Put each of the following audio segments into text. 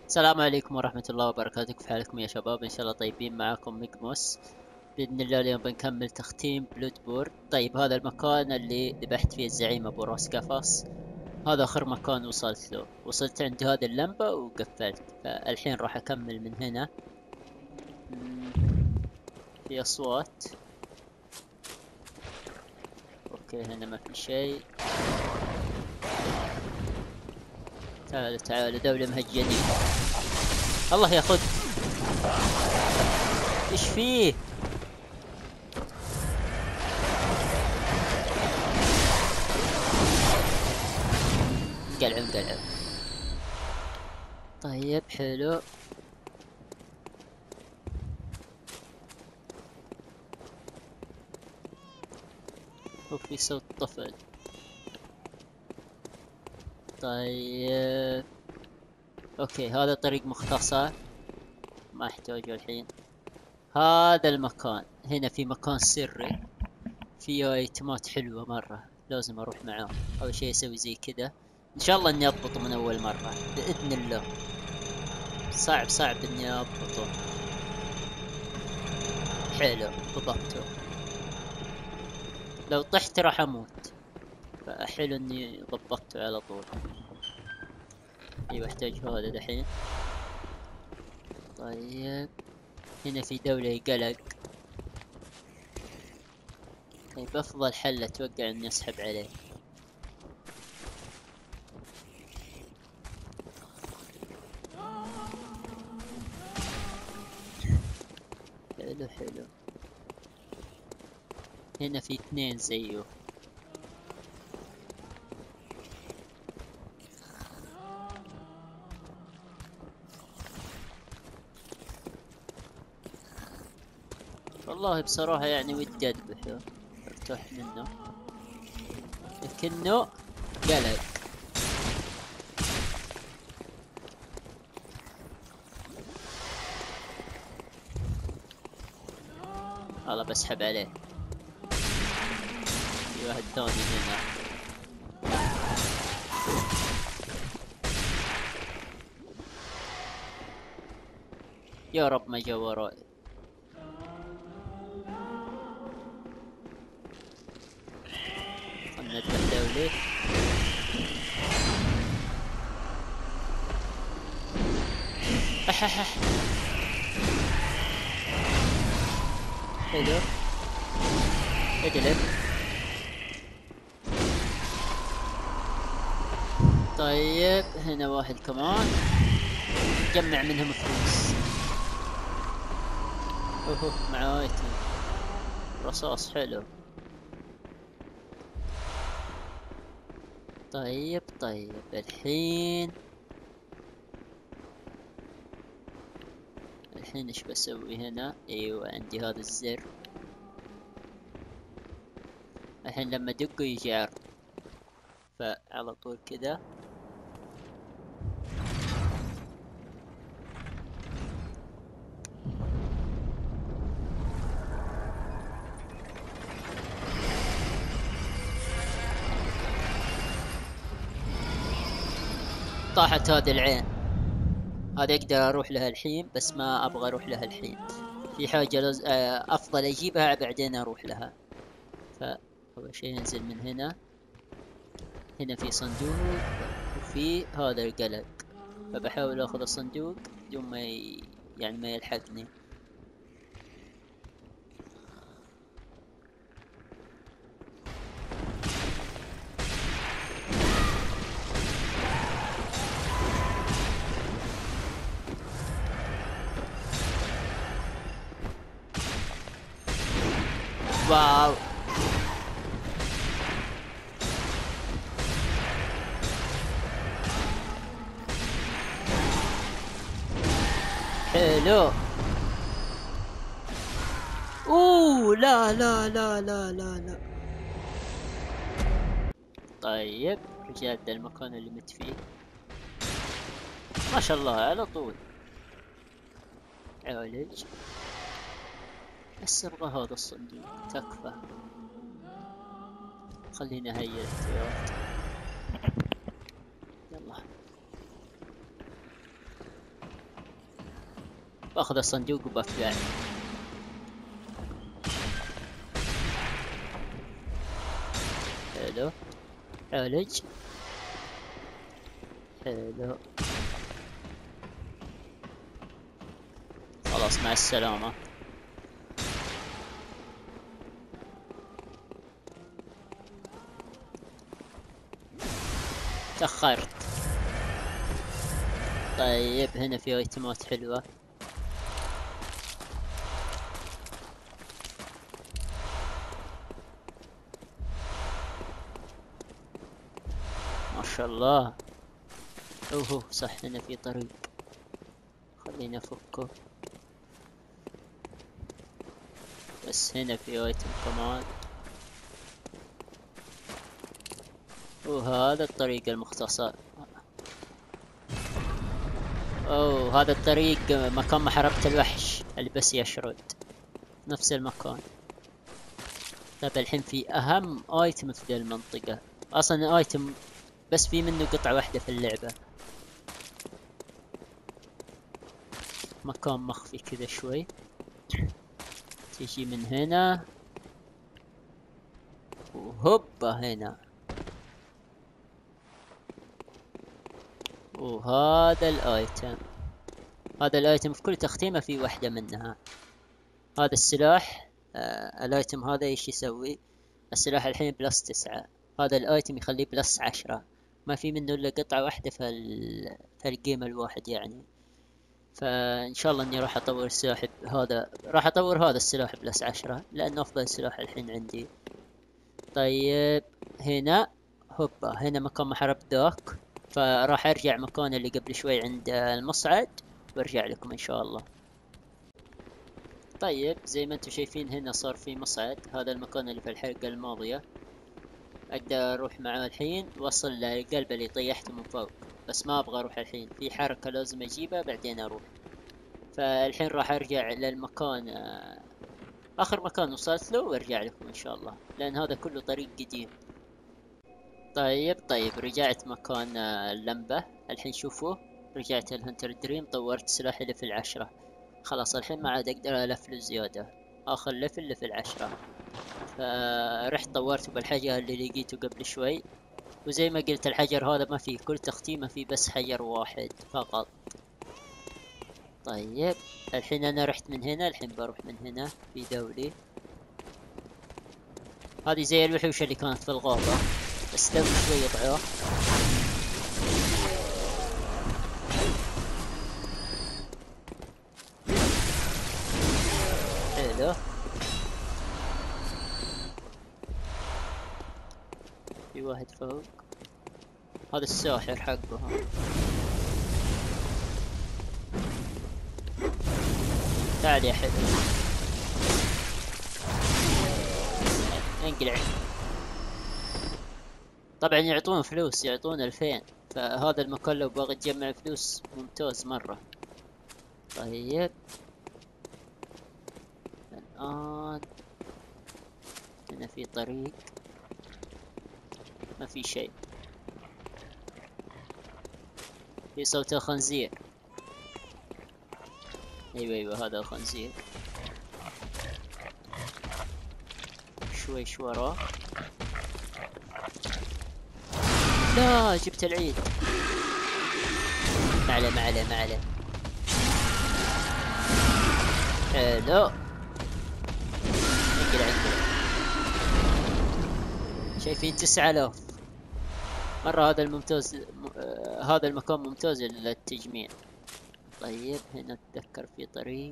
السلام عليكم ورحمة الله وبركاته. كيف حالكم يا شباب؟ إن شاء الله طيبين. معكم مقمص. بإذن الله اليوم بنكمل تختيم بلود بور. طيب، هذا المكان اللي ذبحت فيه الزعيم أبو راس قفص. هذا آخر مكان وصلت له. وصلت عند هذه اللمبة وقفلت، فالحين راح أكمل من هنا. في أصوات. أوكي، هنا ما في شيء. تعالوا تعالوا، دولة مهجنين. الله ياخذ. إيش فيه؟ قلعوا قلعوا. طيب حلو. وفي صوت طفل. طيب اوكي، هذا طريق مختصر ما احتاجه الحين. هذا المكان هنا في مكان سري فيه ايتمات حلوة مرة، لازم اروح معاه. اول شيء اسوي زي كذا، ان شاء الله اني اضبطه من اول مرة باذن الله. صعب صعب اني اضبطه. حلو، ضبطته. لو طحت راح اموت، فحلو اني ضبطته على طول. ايوه احتاج هذا دحين. طيب هنا في دولة قلق. طيب افضل حل اتوقع اني اسحب عليه. حلو حلو. هنا في اثنين زيه. والله بصراحة يعني ودي اذبحه، ارتاح منه، لكنه قلق. والله بسحب عليه. في واحد ثاني هنا. يا رب ما جا وراي. خلنا نذبح دولي. أححح. حلو. اقلب. طيب هنا واحد كمان، جمع منهم فلوس. اوه مع ايتم رصاص حلو. طيب طيب الحين ايش بسوي هنا؟ ايوه عندي هذا الزر. الحين لما ادقه يجي عرض، فعلى طول كذا. طاحت هذه العين. هذا اقدر اروح لها الحين، بس ما ابغى اروح لها الحين. في حاجة افضل اجيبها بعدين اروح لها. فاول شيء ننزل من هنا. هنا في صندوق، وفي هذا القلق، فبحاول اخذ الصندوق بدون ما يعني ما يلحقني. واو. حلو. اوه لا لا لا لا لا لا. طيب رجعت ده المكان اللي مت فيه. ما شاء الله على طول. عالج. بس ابغى هذا الصندوق تكفى. خليني هيا الاحتياط. يلا. باخذ الصندوق وبطلع. حلو، عالج. حلو، خلاص مع السلامة. تأخرت. طيب هنا في ايتمات حلوة. ما شاء الله. اوه صح، هنا في طريق، خلينا افكه. بس هنا في ايتم كمان. وهذا الطريق المختصر. اوه هذا الطريق مكان محاربة الوحش اللي بس يشرد، نفس المكان. طيب الحين في اهم ايتم في ذي المنطقة. اصلا ايتم بس في منه قطعة واحدة في اللعبة. مكان مخفي كذا شوي. تيجي من هنا وهوبا هنا. وهذا الايتم، هذا الايتم في كل تختيمة في واحدة منها. هذا السلاح، الايتم هذا ايش يسوي؟ السلاح الحين بلس 9، هذا الايتم يخليه بلس 10. ما في منه الا قطعة واحدة في الجيم الواحد يعني. فان شاء الله اني راح اطور السلاح هذا، راح اطور هذا السلاح بلس 10 لانه افضل سلاح الحين عندي. طيب هنا هوبا، هنا مكان محاربة ذاك. فراح ارجع مكان اللي قبل شوي عند المصعد، وارجع لكم ان شاء الله. طيب زي ما انتم شايفين هنا صار في مصعد، هذا المكان اللي في الحلقة الماضية. اقدر اروح معاه الحين، وصل للقلب اللي طيحته من فوق. بس ما ابغى اروح الحين، في حركة لازم اجيبها بعدين اروح. فالحين راح ارجع للمكان، اخر مكان وصلت له، وارجع لكم ان شاء الله، لان هذا كله طريق قديم. طيب رجعت مكان اللمبة. الحين شوفوا، رجعت الهنتر دريم، طورت سلاحي ليفل 10. خلاص الحين ما عاد اقدر الفل زيادة، اخر ليفل 10. فرحت طورته بالحجر اللي لقيته قبل شوي. وزي ما قلت الحجر هذا ما فيه كل تختيمة، فيه بس حجر واحد فقط. طيب الحين انا رحت من هنا، الحين بروح من هنا في دولي. هذه زي الوحوش اللي كانت في الغابة، بس قبل شوي ضعوف. حلو. في واحد فوق، هذا الساحر حقه. تعال يا حلو، انقلع. طبعا يعطون فلوس، يعطون 2000. فهذا المكان لو باغي تجمع فلوس ممتاز مرة. طيب الآن هنا في طريق، ما في شيء. في صوت الخنزير. ايوه هذا الخنزير. شوي وراه. لا جبت العيد. ما عليه. حلو، انقلع. شايفين 9000 مرة. هذا الممتاز، هذا المكان ممتاز للتجميع. طيب هنا اتذكر في طريق.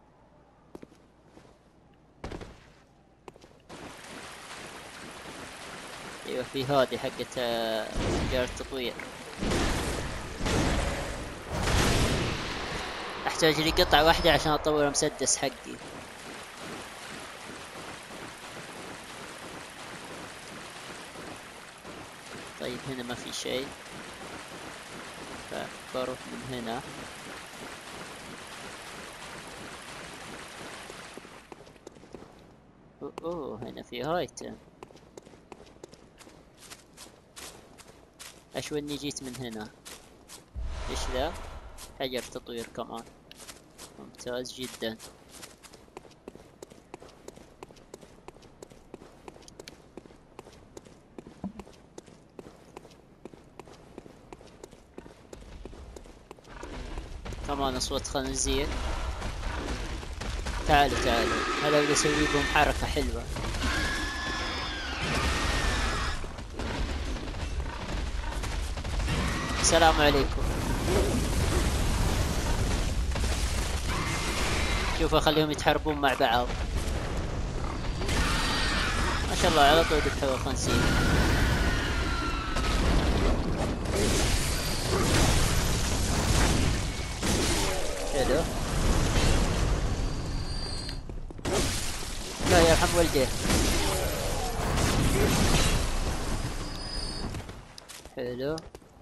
ايوه في هذه حقت جار التطوير. احتاج لي قطعة واحدة عشان اطور المسدس حقي. طيب هنا ما في شيء، فبروح من هنا. اوه هنا في ايتم. اشو اني جيت من هنا. ايش ذا؟ حجر تطوير كمان. ممتاز جدا. كمان اصوات خنزير. تعالوا تعالوا، هلا بدي اسوي لكم حركة حلوة. السلام عليكم. شوفوا خليهم يتحاربون مع بعض. ما شاء الله على طول يذبحوا الخنزير. حلو. لا يرحم والديه. حلو.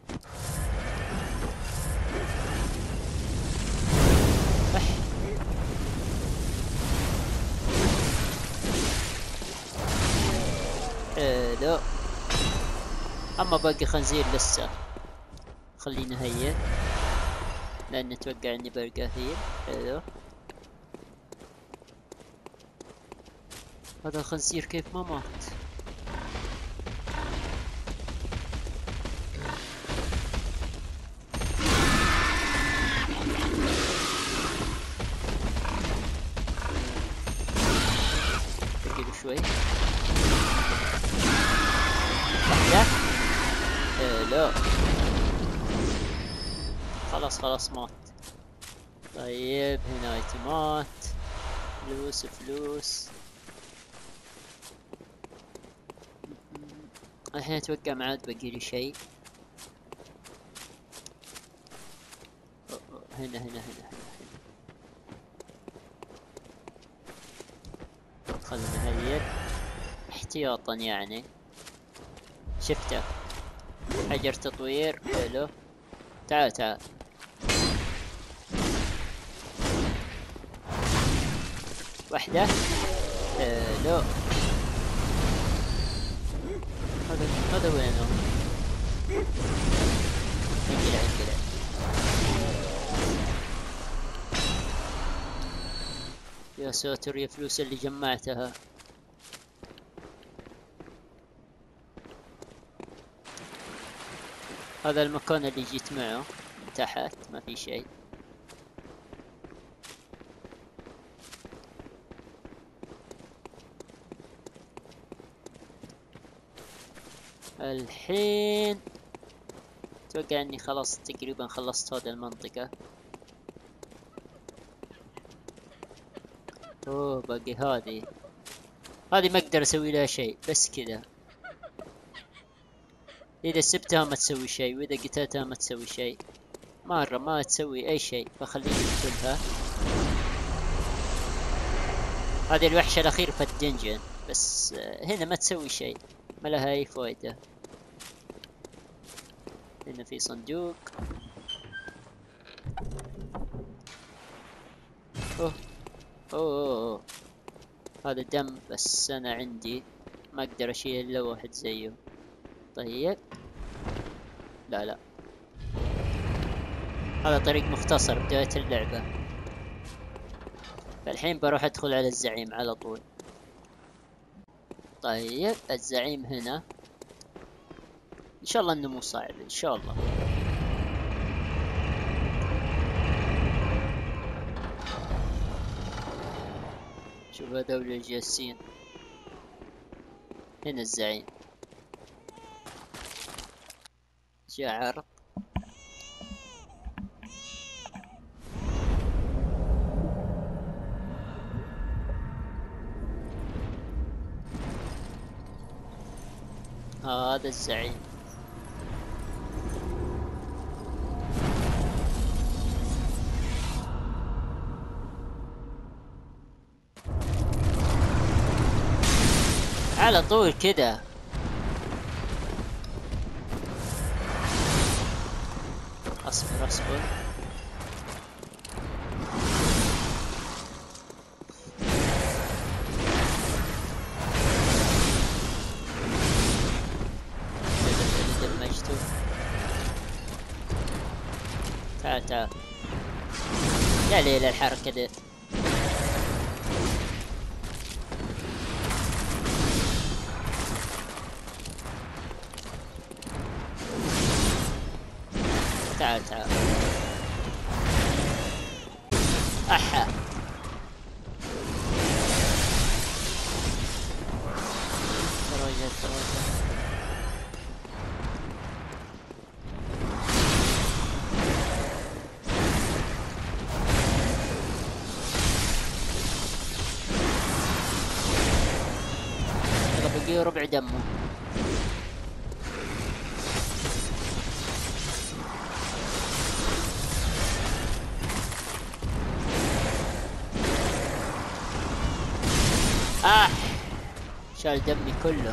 حلو. اما باقي خنزير لسه، خلينا هيا لان اتوقع اني بلقى هيل. حلو. هذا الخنزير كيف ما مات؟ بقي شوي. واحدة. حلو. خلاص خلاص مات. طيب هنا ايتمات، فلوس فلوس. الحين اتوقع ما عاد باقي لي شيء. هنا هنا هنا خلنا نهيئ احتياطا يعني. شفته حجر تطوير. حلو. تعال تعال. واحدة. حلو. هذا وينه؟ انقلع انقلع. يا ساتر يا فلوس اللي جمعتها. هذا المكان اللي جيت معه تحت ما في شيء. الحين اتوقع اني خلاص تقريبا خلصت هذه المنطقة. اوه باقي هذه ما اقدر اسوي لها شيء بس كذا. اذا سبتها ما تسوي شيء، واذا قتلتها ما تسوي شيء، مرة ما تسوي اي شيء، فخليني اقتلها. هذه الوحشة الاخير في الدنجن، بس هنا ما تسوي شيء، ما لها اي فائدة. هنا في صندوق. اوه اوه هذا دم، بس انا عندي ما اقدر اشيل الا واحد زيه. طيب لا لا، هذا طريق مختصر بداية اللعبة. فالحين بروح ادخل على الزعيم على طول. طيب الزعيم هنا، ان شاء الله انه مو صعب ان شاء الله. شوف هذول الجالسين. هنا الزعيم جاء عرق. هذا الزعيم. على طول كذا. اصبر اصبر. دمجته. تعال تعال. يا ليل الحركة دي. تعال تعال. احا. تراجع تراجع. يلا بقي ربع دمه. شال دمي كله.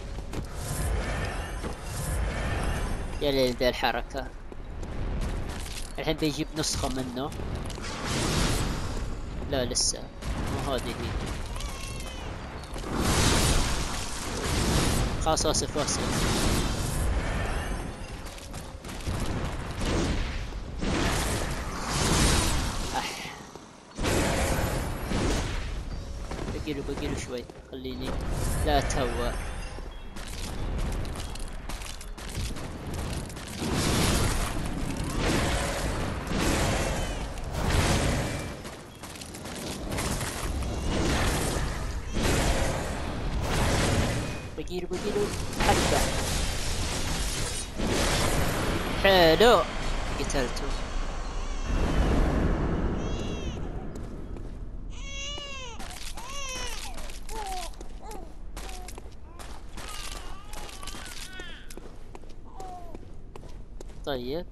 يا ليل ذي الحركة. الحين بيجيب نسخة منه. لا لسه مو هذه هي. خلاص واصف واصف. بقيله شوي خليني لا اتهور. بقيله حبة. حلو قتلته. طيب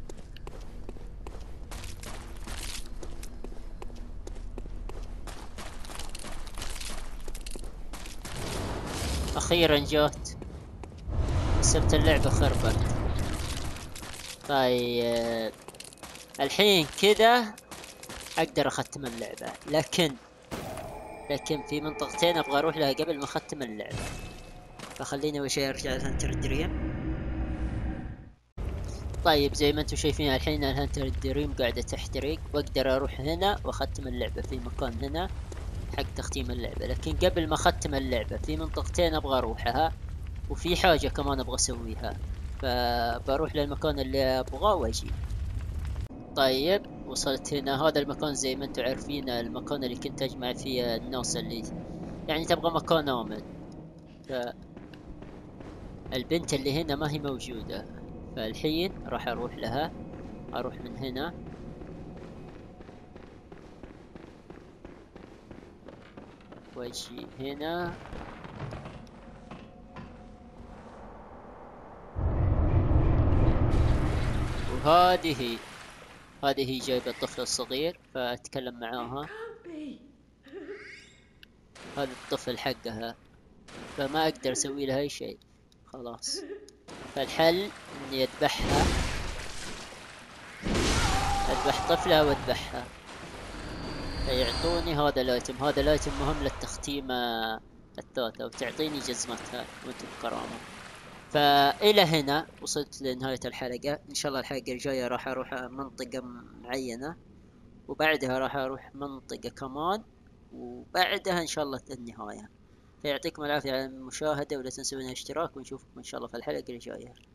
اخيرا جات. حسبت اللعبة خربت. طيب الحين كذا اقدر اختم اللعبة، لكن في منطقتين ابغى اروح لها قبل ما اختم اللعبة، فخليني اول شيء ارجع لهانتر دريم. طيب زي ما انتم شايفين الحين الهانتر دريم قاعدة تحترق، واقدر اروح هنا واختم اللعبة في مكان هنا حق تختيم اللعبة. لكن قبل ما اختم اللعبة في منطقتين ابغى اروحها، وفي حاجة كمان ابغى اسويها، فبروح للمكان اللي ابغاه واجي. طيب وصلت هنا. هذا المكان زي ما انتم عارفين المكان اللي كنت اجمع فيه الناس اللي يعني تبغى مكان امن. فالبنت اللي هنا ما هي موجودة، فالحين راح اروح لها. اروح من هنا واجي هنا. وهذه هي جايبة الطفل الصغير فاتكلم معاها. هذا الطفل حقها، فما اقدر اسوي لها اي شيء خلاص. فالحل اني اذبحها، اذبح طفلها واذبحها، فيعطوني هذا الايتم. هذا الايتم مهم للتختيمة الثالثة، وتعطيني جزمتها وانت بكرامة. فإلى هنا وصلت لنهاية الحلقة. إن شاء الله الحلقة الجاية راح أروح منطقة معينة، وبعدها راح أروح منطقة كمان، وبعدها إن شاء الله النهاية. فيعطيكم العافية على المشاهدة، ولا تنسون الاشتراك، ونشوفكم إن شاء الله في الحلقة الجاية.